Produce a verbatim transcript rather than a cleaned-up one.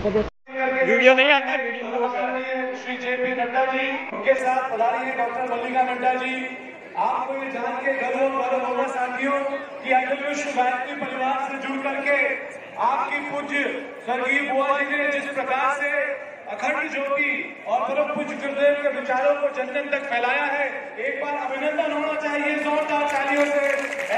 Video नहीं आना video. Shri J P Nadda ji, उनके साथ पधारी है डॉक्टर मल्लिका नड्डा जी। आपको ये जान के गर्व गर्व होगा साथियों कि अखिल विश्व गायत्री परिवार से जुड़ करके आपकी पूज्य स्वर्गीय बुआ जी ने जिस प्रकार से अखंड ज्योति और परम पूज्य गुरुदेव के विचारों को जन जन तक फैलाया है, एक बार अभिनंदन होना चाहिए जोरदार तालियों से।